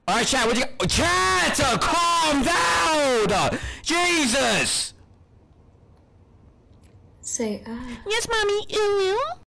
Alright, chat, what you got? Chat, calm down! Jesus! Say, Yes, mommy.